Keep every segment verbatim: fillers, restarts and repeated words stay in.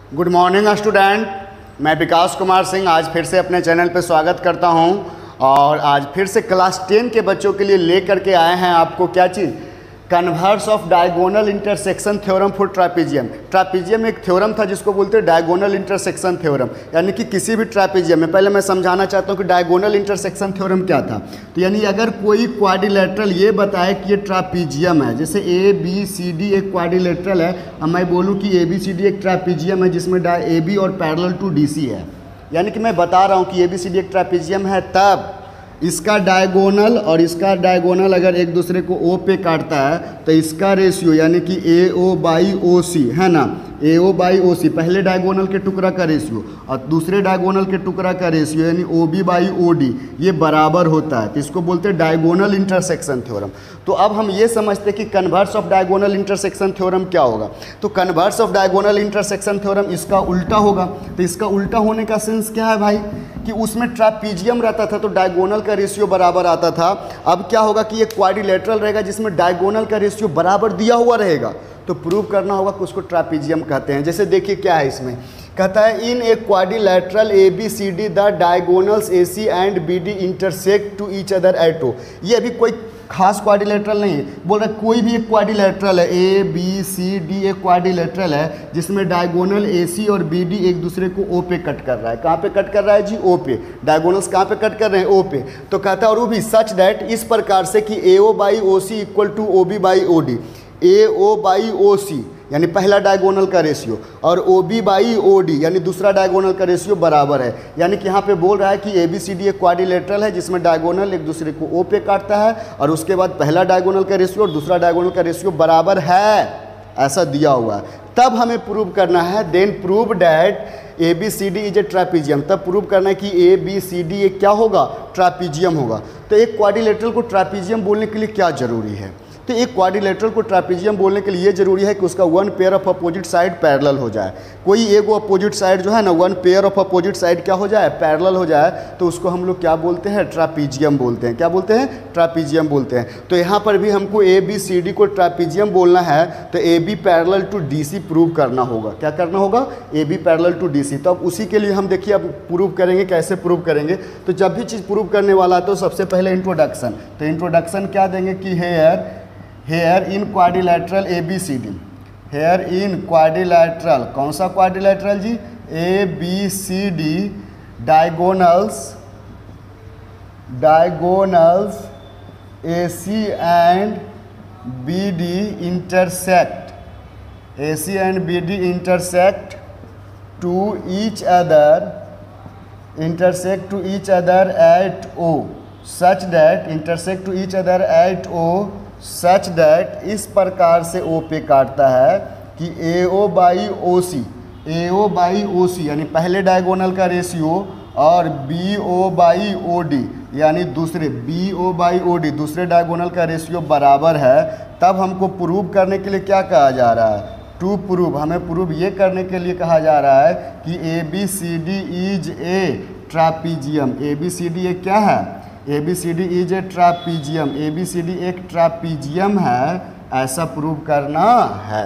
Good morning student, मैं विकास कुमार सिंह आज फिर से अपने चैनल पर स्वागत करता हूं। और आज फिर से क्लास टेन के बच्चों के लिए लेकर के आए हैं आपको क्या चीज़, converse of diagonal intersection theorem for trapezium. Trapezium एक थ्योरम था जिसको बोलते हैं डायगोनल इंटरसेक्शन थ्योरम, यानी कि किसी भी ट्रापीजियम में, पहले मैं समझाना चाहता हूँ कि डायगोनल इंटरसेक्शन थ्योरम क्या था। तो यानी अगर कोई क्वाड्रिलेटरल ये बताए कि ये ट्रापीजियम है, जैसे ए बी सी डी एक क्वाड्रिलेटरल है, अब मैं बोलूँ कि ए बी सी डी एक ट्रापीजियम है जिसमें ए बी और पैरेलल टू डी सी है, यानी कि मैं बता रहा हूँ कि ए बी सी डी एक ट्रापीजियम है, तब इसका डायगोनल और इसका डायगोनल अगर एक दूसरे को ओ पे काटता है तो इसका रेशियो यानी कि ए ओ बाई ओ सी है ना, ए ओ बाई ओ सी पहले डायगोनल के टुकड़ा का रेशियो और दूसरे डायगोनल के टुकड़ा का रेशियो यानी O B by O D ये बराबर होता है, तो इसको बोलते हैं डायगोनल इंटरसेक्शन थ्योरम। तो अब हम ये समझते हैं कि converse of diagonal intersection theorem क्या होगा। तो converse of diagonal intersection theorem इसका उल्टा होगा। तो इसका उल्टा होने का सेंस क्या है भाई, कि उसमें ट्रापीजियम रहता था तो डायगोनल का रेशियो बराबर आता था। अब क्या होगा कि ये क्वाड्रिलेटरल रहेगा जिसमें डायगोनल का रेशियो बराबर दिया हुआ रहेगा, तो प्रूव करना होगा कि उसको ट्रापीजियम कहते हैं। जैसे देखिए क्या है इसमें, कहता है in a quadrilateral A B C D the diagonals A C and B D intersect to each other at O. ये अभी कोई खास क्वाड्रिलेटरल नहीं है, बोल रहा है कोई भी एक क्वाड्रिलेटरल है, ए बी सी डी एक क्वाड्रिलेटरल है जिसमें डायगोनल ए सी और बी डी एक दूसरे को ओ पे कट कर रहा है। कहाँ पे कट कर रहा है जी, ओ पे। डायगोनल्स कहाँ पे कट कर रहे हैं, ओ पे। तो कहता है और वो भी सच दैट इस प्रकार से कि A O by O C equal to O B by O D, A O by O C यानी पहला डायगोनल का रेशियो और O B by O D यानी दूसरा डायगोनल का रेशियो बराबर है। यानी कि यहाँ पे बोल रहा है कि ए बी सी डी एक क्वाड्रिलेटरल है जिसमें डायगोनल एक दूसरे को ओ पे काटता है और उसके बाद पहला डायगोनल का रेशियो और दूसरा डायगोनल का रेशियो बराबर है, ऐसा दिया हुआ है। तब हमें प्रूव करना है, then prove that A B C D is a trapezium. तब प्रूव करना है कि ए बी सी डी एक क्या होगा, ट्रापीजियम होगा। तो एक क्वाड्रिलेटरल को ट्रापीजियम बोलने के लिए क्या जरूरी है, तो एक क्वाड्रिलेटरल को ट्रापीजियम बोलने के लिए ये जरूरी है कि उसका one pair of opposite side parallel हो जाए। कोई एक अपोजिट साइड जो है ना, one pair of opposite side क्या हो जाए, पैरेलल हो जाए, तो उसको हम लोग क्या बोलते हैं, ट्रापीजियम बोलते हैं। क्या बोलते हैं, ट्रापीजियम बोलते हैं। तो यहाँ पर भी हमको ए बी सी डी को ट्रापीजियम बोलना है तो A B parallel to D C prove करना होगा। क्या करना होगा, A B parallel to D C. तो अब उसी के लिए हम देखिए अब प्रूव करेंगे, कैसे प्रूव करेंगे। तो जब भी चीज़ प्रूव करने वाला है तो सबसे पहले इंट्रोडक्शन। तो इंट्रोडक्शन क्या देंगे कि here here in quadrilateral A B C D, here in quadrilateral, कौन सा क्वाड्रिलेटरल जी, A B C D diagonals diagonals A C and B D intersect, A C and B D intersect to each other intersect to each other at O such that intersect to each other at O such that इस प्रकार से ओ पे काटता है कि A O by O C, A O by O C यानी पहले diagonal का रेशियो और B O by O D यानी दूसरे B O by O D दूसरे डायगोनल का रेशियो बराबर है। तब हमको प्रूव करने के लिए क्या कहा जा रहा है, टू प्रूव। हमें प्रूव ये करने के लिए कहा जा रहा है कि A B C D is a trapezium. A B C D एक क्या है, A B C D is a trapezium, A B C D एक ट्रापीजियम है, ऐसा प्रूव करना है।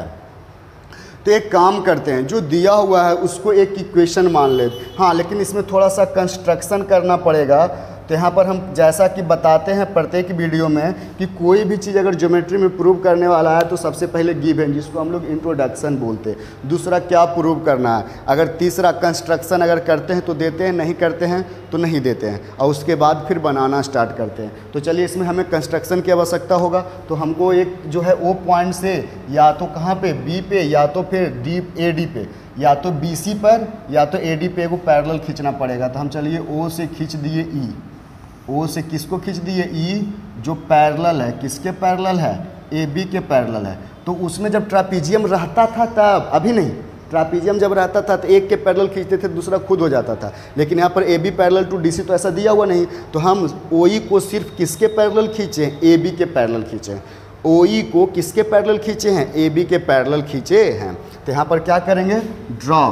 तो एक काम करते हैं, जो दिया हुआ है उसको एक इक्वेशन मान ले। हाँ, लेकिन इसमें थोड़ा सा कंस्ट्रक्शन करना पड़ेगा। तो यहाँ पर हम जैसा कि बताते हैं प्रत्येक वीडियो में कि कोई भी चीज़ अगर ज्योमेट्री में प्रूव करने वाला है तो सबसे पहले गिवन, जिसको हम लोग इंट्रोडक्शन बोलते हैं। दूसरा क्या प्रूव करना है, अगर तीसरा कंस्ट्रक्शन अगर करते हैं तो देते हैं, नहीं करते हैं तो नहीं देते हैं, और उसके बाद फिर बनाना स्टार्ट करते हैं। तो चलिए इसमें हमें कंस्ट्रक्शन की आवश्यकता होगा। तो हमको एक जो है ओ पॉइंट से या तो कहाँ पे, बी पे, या तो फिर डी ए डी पे, या तो बी सी पर या तो ए डी पे को पैरेलल खींचना पड़ेगा। तो हम चलिए ओ से खींच दिए ई, ओ से किसको खींच दिए, ई जो पैरेलल है, किसके पैरेलल है, ए बी के पैरेलल है। तो उसमें जब ट्रापीजियम रहता था तब, अभी नहीं, ट्रापीजियम जब रहता था तो एक के पैरेलल खींचते थे, दूसरा खुद हो जाता था। लेकिन यहाँ पर A B parallel to D C तो ऐसा दिया हुआ नहीं, तो हम ओ ई को सिर्फ किसके पैरेलल खींचे, ए बी के पैरेलल खींचे। ओ ई को किसके पैरेलल खींचे हैं, ए बी के पैरेलल खींचे हैं। तो यहाँ पर क्या करेंगे, draw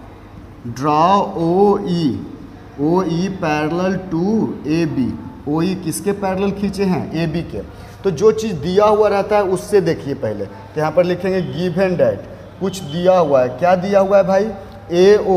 draw O E, O E parallel to A B, O E किसके पैरेलल खींचे हैं, ए बी के। तो जो चीज़ दिया हुआ रहता है उससे देखिए पहले। तो यहाँ पर लिखेंगे गिवन डैट, कुछ दिया हुआ है। क्या दिया हुआ है भाई, A O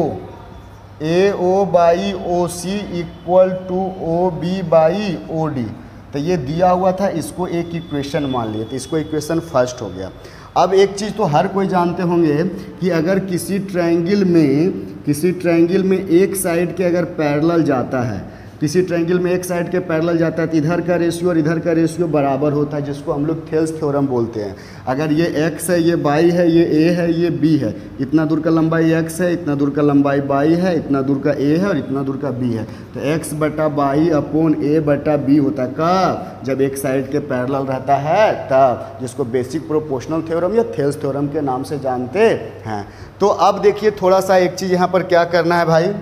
A O by O C equal to O B by O D. तो ये दिया हुआ था, इसको एक इक्वेशन मान लिए, तो इसको इक्वेशन फर्स्ट हो गया। अब एक चीज़ तो हर कोई जानते होंगे कि अगर किसी ट्रायंगल में किसी ट्रायंगल में एक साइड के अगर पैरेलल जाता है, किसी ट्रायंगल में एक साइड के पैरेलल जाता है तो इधर का रेशियो और इधर का रेशियो बराबर होता है, जिसको हम लोग थेल्स थ्योरम बोलते हैं। अगर ये x है, ये y है, ये a है, ये b है, इतना दूर का लंबाई x है, इतना दूर का लंबाई y है, इतना दूर का a है और इतना दूर का b है, तो x बटा बाई अपॉन a बटा b होता है। कब? जब एक साइड के पैरेलल रहता है तब, जिसको बेसिक प्रोपोर्शनल थ्योरम या थेल्स थ्योरम के नाम से जानते हैं। तो अब देखिए थोड़ा सा एक चीज़ यहाँ पर क्या करना है भाई,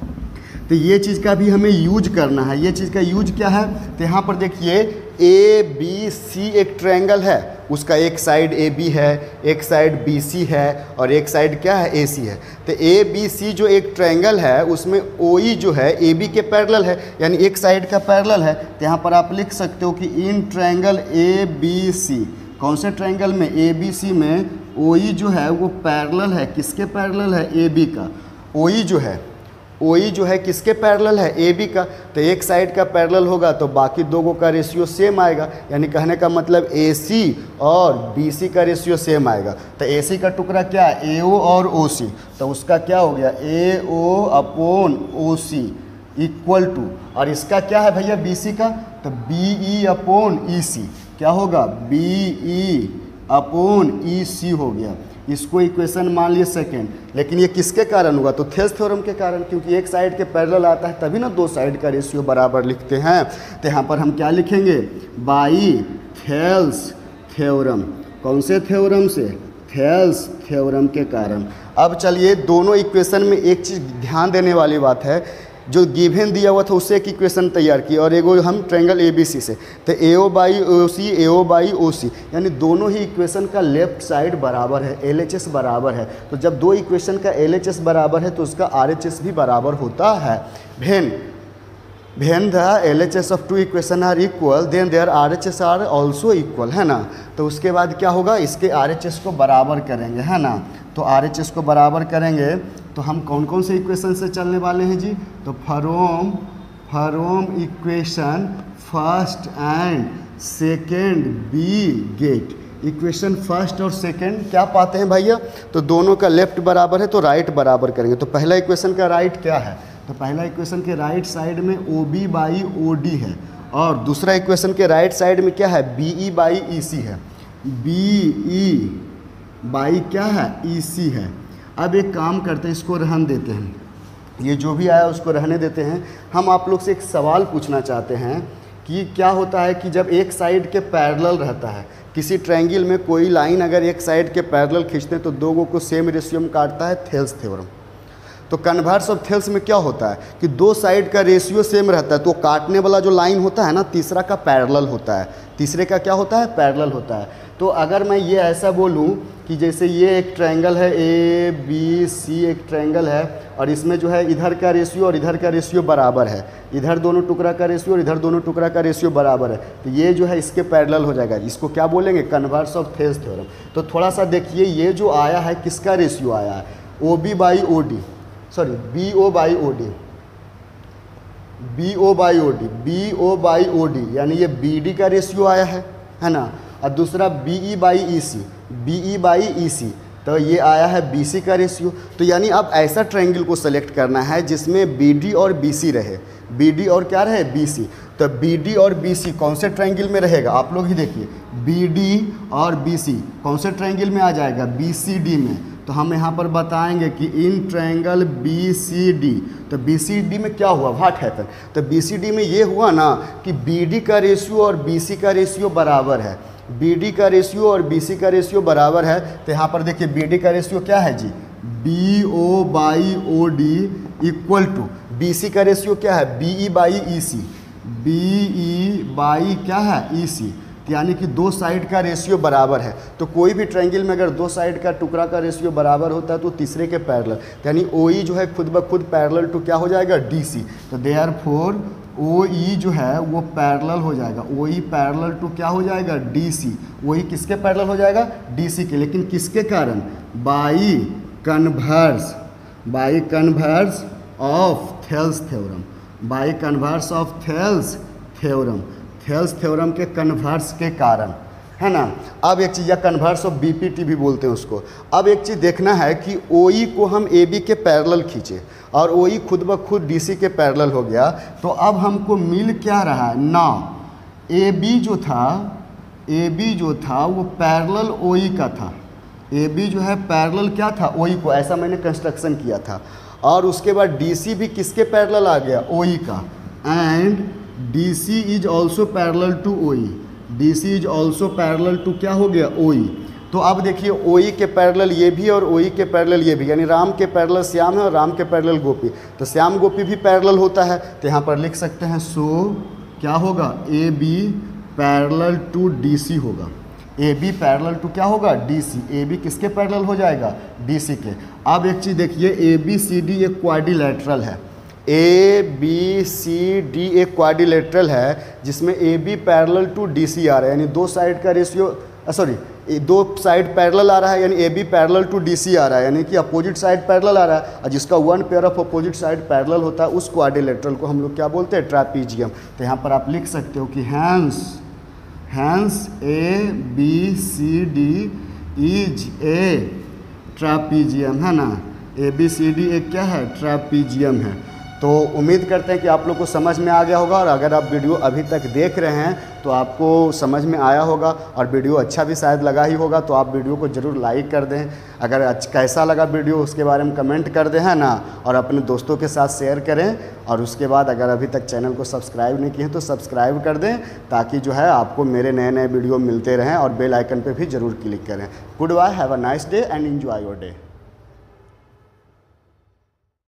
तो ये चीज़ का भी हमें यूज करना है। ये चीज़ का यूज क्या है, तो यहाँ पर देखिए ए बी सी एक ट्रायंगल है, उसका एक साइड ए बी है, एक साइड बी सी है और एक साइड क्या है, ए सी है। तो ए बी सी जो एक ट्रायंगल है उसमें ओ ई जो है ए बी के पैरेलल है, यानी एक साइड का पैरेलल है। तो यहाँ पर आप लिख सकते हो कि in triangle A B C, कौन से ट्रायंगल में, ए बी सी में ओ ई जो है वो पैरेलल है, किसके पैरेलल है, ए बी का। ओ ई जो है ओ ई जो है किसके पैरेलल है, ए बी का। तो एक साइड का पैरेलल होगा तो बाकी दोगों का रेशियो सेम आएगा, यानी कहने का मतलब ए सी और बी सी का रेशियो सेम आएगा। तो ए सी का टुकड़ा क्या है, ए ओ और ओ सी, तो उसका क्या हो गया, A O upon O C equal to, और इसका क्या है भैया बी सी का, तो बी ई अपॉन ई सी, क्या होगा, बी ई अपॉन ई सी हो गया। इसको इक्वेशन मान लिए सेकेंड, लेकिन ये किसके कारण हुआ, तो थेल्स थ्योरम के कारण, क्योंकि एक साइड के पैरेलल आता है तभी ना दो साइड का रेशियो बराबर लिखते हैं। तो यहाँ पर हम क्या लिखेंगे, बाई थेल्स थ्योरम। कौन से थ्योरम से, थेल्स थ्योरम के कारण। अब चलिए दोनों इक्वेशन में एक चीज़ ध्यान देने वाली बात है, जो गिवन दिया हुआ था उससे एक इक्वेशन तैयार की और एगो हम ट्रायंगल ए बी सी से, तो ए O by O C, A O by O C, यानी दोनों ही इक्वेशन का लेफ्ट साइड बराबर है, एल एच एस बराबर है। तो जब दो इक्वेशन का एल एच एस बराबर है तो उसका आर एच एस भी बराबर होता है। When when the L H S of two equation are equal then their R H S are also equal, है ना। तो उसके बाद क्या होगा, इसके आर एच एस को बराबर करेंगे, है ना। तो आर एच एस को बराबर करेंगे तो हम कौन कौन से इक्वेशन से चलने वाले हैं जी, तो from from equation first and second we get, equation first और सेकेंड क्या पाते हैं भैया, तो दोनों का लेफ्ट बराबर है तो राइट बराबर करेंगे। तो पहला इक्वेशन का राइट क्या है, तो पहला इक्वेशन के राइट साइड में O B by O D है, और दूसरा इक्वेशन के राइट साइड में क्या है, बी ई बाई ई सी है, बी ई बाई क्या है, ई सी है। अब एक काम करते हैं, इसको रहने देते हैं, ये जो भी आया उसको रहने देते हैं। हम आप लोग से एक सवाल पूछना चाहते हैं कि क्या होता है कि जब एक साइड के पैरेलल रहता है, किसी ट्रायंगल में कोई लाइन अगर एक साइड के पैरेलल खींचते हैं तो दोगों को सेम रेशियो में काटता है, थेल्स थ्योरम। तो कन्वर्स ऑफ थेल्स में क्या होता है कि दो साइड का रेशियो सेम रहता है, तो काटने वाला जो लाइन होता है ना, तीसरा का पैरेलल होता है, तीसरे का क्या होता है, पैरेलल होता है। तो अगर मैं ये ऐसा बोलूँ कि जैसे ये एक ट्रायंगल है, ए बी सी एक ट्रायंगल है, और इसमें जो है इधर का रेशियो और इधर का रेशियो बराबर है, इधर दोनों टुकड़ा का रेशियो और इधर दोनों टुकड़ा का रेशियो बराबर है, तो ये जो है इसके पैरेलल हो जाएगा। इसको क्या बोलेंगे, कन्वर्स ऑफ थेल्स थ्योरम। तो थोड़ा सा देखिए, ये जो आया है किसका रेशियो आया है, O B by O D, sorry B O by O D, B O by O D, B O by O D, यानी ये बी डी का रेशियो आया है, है ना। और दूसरा B E by E C, B E by E C, तो ये आया है बी सी का रेशियो। तो यानी अब ऐसा ट्रायंगल को सेलेक्ट करना है जिसमें बी डी और बी सी रहे, बी डी और क्या रहे, बी सी। तो बी डी और बी सी कौन से ट्रायंगल में रहेगा, आप लोग ही देखिए, बी डी और बी सी कौन से ट्रायंगल में आ जाएगा, बी सी डी में। तो हम यहाँ पर बताएंगे कि in triangle B C D, तो बी सी डी में क्या हुआ, व्हाट हैपन, तो बी सी डी में ये हुआ ना कि बी डी का रेशियो और बी सी का रेशियो बराबर है, बी डी का रेशियो और बी सी का रेशियो बराबर है। तो यहाँ पर देखिए बी डी का रेशियो क्या है जी, B O by O D equal to, B C का रेशियो क्या है, B E by E C, B E by क्या है, ई सी, यानी कि दो साइड का रेशियो बराबर है। तो कोई भी ट्रायंगल में अगर दो साइड का टुकड़ा का रेशियो बराबर होता है तो तीसरे के पैरेलल, यानी ओ ई जो है खुद ब खुद पैरेलल टू क्या हो जाएगा, डी सी। तो देयरफॉर ओ ई जो है वो पैरेलल हो जाएगा, ओ ई पैरेलल टू क्या हो जाएगा, डी सी। ओ ई किसके पैरेलल हो जाएगा, डी सी के, लेकिन किसके कारण, by converse by converse of Thales theorem, by converse of Thales theorem, Thales theorem के कन्वर्स के कारण, है ना। अब एक चीज़, या कन्वर्स ऑफ बीपीटी भी बोलते हैं उसको। अब एक चीज़ देखना है कि ओई को हम ए बी के पैरेलल खींचे और ओई खुद ब खुद डीसी के पैरेलल हो गया, तो अब हमको मिल क्या रहा है ना, ए बी जो था, ए बी जो था वो पैरेलल ओई का था, ए बी जो है पैरेलल क्या था, ओई को, ऐसा मैंने कंस्ट्रक्शन किया था। और उसके बाद डीसी भी किसके पैरेलल आ गया, ओई का, and D C is also parallel to O E, D C is also parallel to क्या हो गया, ओई। तो अब देखिए ओई के पैरेलल ये भी और ओई के पैरेलल ये भी, यानी राम के पैरेलल श्याम है और राम के पैरेलल गोपी, तो श्याम गोपी भी पैरेलल होता है। तो यहाँ पर लिख सकते हैं सो क्या होगा, A B parallel to D C होगा, ए बी पैरेलल टू क्या होगा, डी सी, ए बी किसके पैरेलल हो जाएगा, डी सी के। अब एक चीज़ देखिए, ए बी सी डी एक क्वाड्रिलेटरल है, ए बी सी डी एक क्वाड्रिलेटरल है जिसमें A B parallel to D C आ रहा है, यानी दो साइड का रेशियो, सॉरी दो साइड पैरेलल आ रहा है, यानी ए B parallel to D C आ रहा है, यानी कि अपोजिट साइड पैरेलल आ रहा है, और जिसका one pair of opposite side parallel होता है उस क्वाड्रिलेटरल को हम लोग क्या बोलते हैं, ट्रैपीजियम। तो यहाँ पर आप लिख सकते हो कि hence hence A B C D is a trapezium, है ना, ए बी सी डी एक क्या है, ट्रैपीजियम है। तो उम्मीद करते हैं कि आप लोग को समझ में आ गया होगा, और अगर आप वीडियो अभी तक देख रहे हैं तो आपको समझ में आया होगा और वीडियो अच्छा भी शायद लगा ही होगा, तो आप वीडियो को ज़रूर लाइक कर दें। अगर अच्छा कैसा लगा वीडियो उसके बारे में कमेंट कर दें, है ना, और अपने दोस्तों के साथ शेयर करें। और उसके बाद अगर अभी तक चैनल को सब्सक्राइब नहीं किए हैं तो सब्सक्राइब कर दें, ताकि जो है आपको मेरे नए नए वीडियो मिलते रहें, और बेल आइकन पर भी ज़रूर क्लिक करें। Goodbye, have a nice day and enjoy your day.